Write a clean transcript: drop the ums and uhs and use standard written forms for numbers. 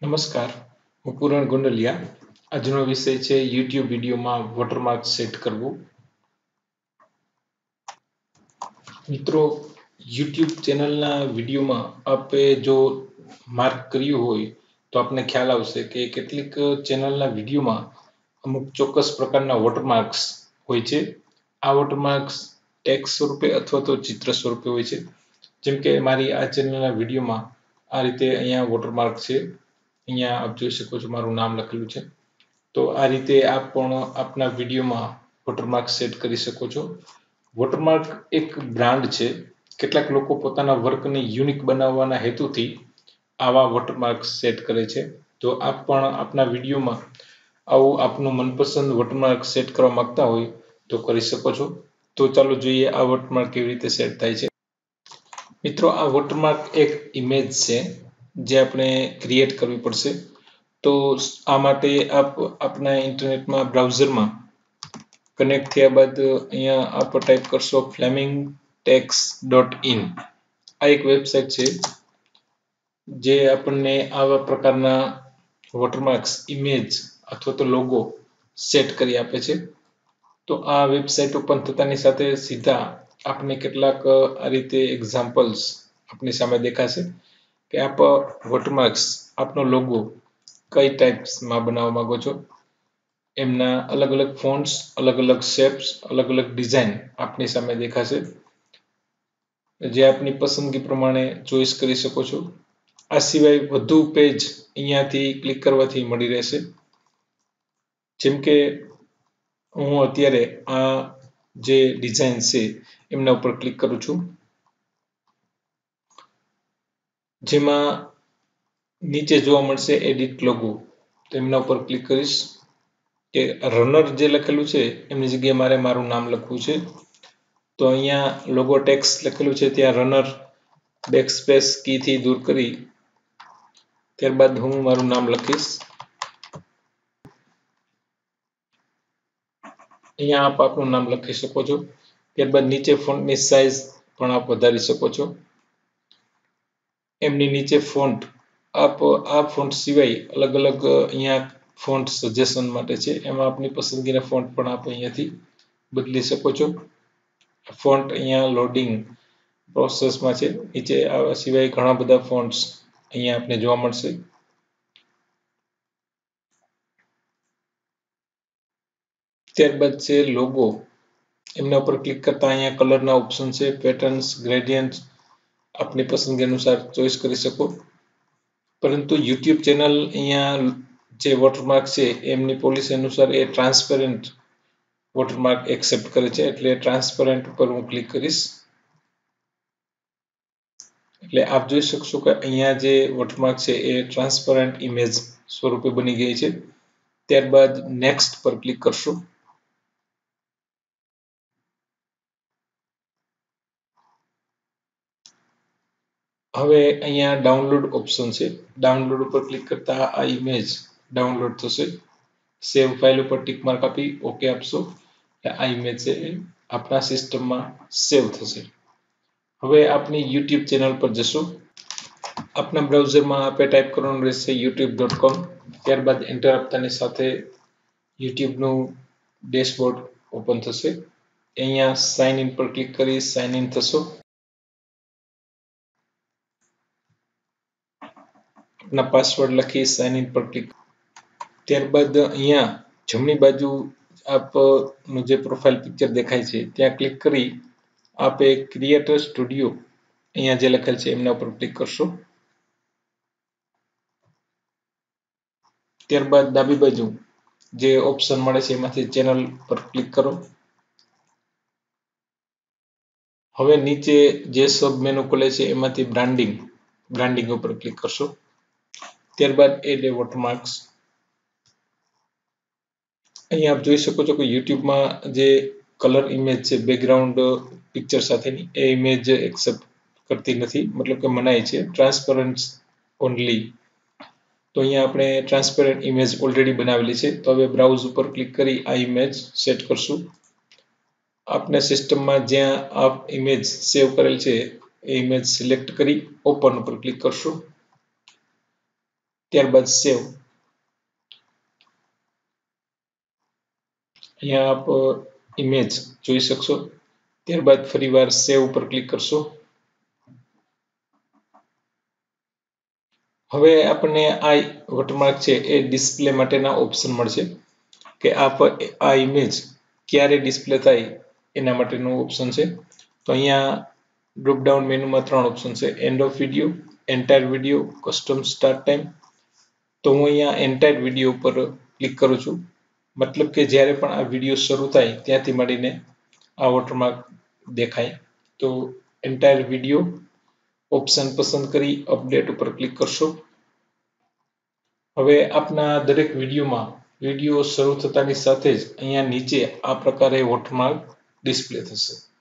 નમસ્કાર, હું પૂરણ ગુંડલિયા. આજનો વિષય છે YouTube વિડીયોમાં વોટરમાર્ક સેટ કરવું. મિત્રો, YouTube ચેનલના વિડીયોમાં આપે જો માર્ક કર્યું હોય તો આપને ખ્યાલ આવશે કે કેટલીક ચેનલના વિડીયોમાં અમુક ચોક્કસ પ્રકારના વોટરમાર્ક્સ હોય છે. આ વોટરમાર્ક્સ ટેક્સ્ટ સ્વરૂપે અથવા તો ચિત્ર સ્વરૂપે હોય છે. જેમ કે મારી આ ચેનલના વિડીયોમાં આ રીતે અહીંયા વોટરમાર્ક છે. અહીંયા આપ જોઈ શકો છો, મારું નામ લખેલું છે. તો આ રીતે આપ પણ આપના વિડીયોમાં વોટરમાર્ક સેટ કરી શકો છો. વોટરમાર્ક એક બ્રાન્ડ છે. કેટલાક લોકો પોતાના વર્કને યુનિક બનાવવાના હેતુથી આવા વોટરમાર્ક સેટ કરે છે. તો આપ પણ આપના વિડીયોમાં આવું આપનું મનપસંદ વોટરમાર્ક સેટ કરવા માંગતા હોય તો કરી શકો છો. તો ચાલો જોઈએ આ વોટરમાર્ક કેવી રીતે સેટ થાય છે. મિત્રો, આ વોટરમાર્ક એક ઇમેજ છે જે આપણે ક્રિએટ કરવી પડશે. તો આ માટે આપ આપના ઇન્ટરનેટમાં બ્રાઉઝરમાં કનેક્ટ થયા બાદ અહીંયા આપ ટાઈપ કરશો flamingtext.in. આ એક વેબસાઇટ છે જે આપણને આવા પ્રકારના વોટરમાર્ક્સ ઇમેજ અથવા તો લોગો સેટ કરી આપે છે. તો આ વેબસાઇટ ઓપન થતાની સાથે સીધા આપને કેટલાક આ રીતે એક્ઝામ્પલ્સ આપની સામે દેખાશે કે આપ વોટરમાર્ક્સ આપનો લોગો કઈ ટાઈપ્સમાં બનાવવા માંગો છો. એમના અલગ અલગ ફોન્ટ્સ, અલગ અલગ શેપ્સ, અલગ અલગ ડિઝાઇન આપની સામે દેખાશે, જે આપની પસંદગી પ્રમાણે ચોઈસ કરી શકો છો. આ સિવાય વધુ પેજ અહીંયાથી ક્લિક કરવાથી મળી રહેશે. જેમ કે હું અત્યારે આ જે ડિઝાઇન છે એમના ઉપર ક્લિક કરું છું, જેમાં નીચે જોવા મળશે એડિટ લોગો. તો એમના ઉપર ક્લિક કરીશ કે રનર જે લખેલું છે એમની જગ્યાએ મારે મારું નામ લખવું છે. તો અહીંયા લોગો ટેક્સ્ટ લખેલું છે ત્યાં રનર બેકસ્પેસ કીથી દૂર કરી ત્યારબાદ હું મારું નામ લખીશ. અહીંયા આપ આપનું નામ લખી શકો છો. ત્યારબાદ નીચે ફોન્ટની સાઇઝ પણ આપ વધારી શકો છો. એમની નીચે ફોન્ટ આપ આ ફોન્ટ સિવાય અલગ અલગ અહીંયા ફોન્ટ સજેશન માટે છે, એમાં આપની પસંદગીના ફોન્ટ પણ આપ અહીંયાથી બદલી શકો છો. ફોન્ટ અહીંયા લોડિંગ પ્રોસેસમાં છે. નીચે આ સિવાય ઘણા બધા ફોન્ટ્સ અહીંયા આપને જોવા મળશે. ત્યારબાદ છે લોગો. એમના ઉપર ક્લિક કરતા અહીંયા કલરના ઓપ્શન છે, પેટર્ન્સ, ગ્રેડિયન્ટ આપની પસંદગી અનુસાર ચોઈસ કરી શકો. પરંતુ YouTube ચેનલ અહીંયા જે વોટરમાર્ક છે એમની પોલિસી અનુસાર એ ટ્રાન્સપેરન્ટ વોટરમાર્ક એક્સેપ્ટ કરે છે, એટલે ટ્રાન્સપેરન્ટ ઉપર હું ક્લિક કરીશ. એટલે આપ જોઈ શકશો કે અહીંયા જે વોટરમાર્ક છે એ ટ્રાન્સપેરન્ટ ઇમેજ સ્વરૂપે બની ગઈ છે. ત્યારબાદ નેક્સ્ટ પર ક્લિક કરશો. હવે અહીંયા ડાઉનલોડ ઓપ્શન છે. ડાઉનલોડ ઉપર ક્લિક કરતા આ ઇમેજ ડાઉનલોડ થશે. સેવ ફાઇલ ઉપર ટિક માર્ક આપી ઓકે આપશો. આ ઇમેજ છે આપણા સિસ્ટમમાં સેવ થશે. હવે આપની YouTube ચેનલ પર જશો. આપના બ્રાઉઝરમાં આપે ટાઈપ કરવાનું રહેશે youtube.com. ત્યારબાદ એન્ટર આપતાની સાથે યુટ્યુબનું ડેશબોર્ડ ઓપન થશે. અહીંયા સાઇન ઇન પર ક્લિક કરી સાઇન ઇન થશો. આપના પાસવર્ડ લખી સાઇન ઇન પર ક્લિક. ત્યારબાદ અહીંયા જમણી બાજુ આપનું જે પ્રોફાઇલ પિક્ચર દેખાય છે ત્યાં ક્લિક કરી આપે ક્રિએટર સ્ટુડિયો અહીંયા જે લખેલ છે એમના ઉપર ક્લિક કરશો. ત્યારબાદ ડાબી બાજુ જે ઓપ્શન મળે છે એમાંથી ચેનલ પર ક્લિક કરો. હવે નીચે જે સબ મેનુ ખુલે છે એમાંથી બ્રાન્ડિંગ ઉપર ક્લિક કરશો. ત્યારબાદ એડ એ વોટરમાર્ક્સ. અહીંયા આપ જોઈ શકો છો કે યુટ્યુબમાં જે કલર ઇમેજ છે બેકગ્રાઉન્ડ પિક્ચર સાથેની એ ઇમેજ એક્સેપ્ટ કરતી નથી, મતલબ કે મનાય છે. Transparent only. તો અહીંયા આપણે ટ્રાન્સપેરન્ટ ઇમેજ ઓલરેડી બનાવેલી છે. તો હવે બ્રાઉઝ ઉપર ક્લિક કરી આ ઇમેજ સેટ કરશું. આપને સિસ્ટમમાં જ્યાં આપ ઇમેજ સેવ કરેલ છે એ ઇમેજ સિલેક્ટ કરી ઓપન ઉપર ક્લિક કરશું. ત્યારબાદ સેવ. અહીંયા આપ ઇમેજ જોઈ શકશો. ત્યારબાદ ફરીવાર સેવ ઉપર ક્લિક કરશો. હવે આપણને આ વોટરમાર્ક છે એ ડિસ્પ્લે માટેના ઓપ્શન મળશે કે આ ઇમેજ ક્યારે ડિસ્પ્લે થાય એના માટેનું ઓપ્શન છે. તો અહીંયા ડ્રોપ ડાઉન મેનુમાં 3 ઓપ્શન છે: end of video, entire video, custom start time. તો હું અહીંયા એન્ટાયર વિડીયો ઉપર ક્લિક કરું છું. મતલબ કે જ્યારે પણ આ વિડીયો શરૂ થાય ત્યાંથી માંડીને આ વોટરમાર્ક દેખાય. તો એન્ટાયર વિડીયો ઓપ્શન પસંદ કરી અપડેટ ઉપર ક્લિક કરશો. હવે આપના દરેક વિડીયોમાં વિડીયો શરૂ થતાની સાથે જ અહીંયા નીચે આ પ્રકારે વોટરમાર્ક ડિસ્પ્લે થશે.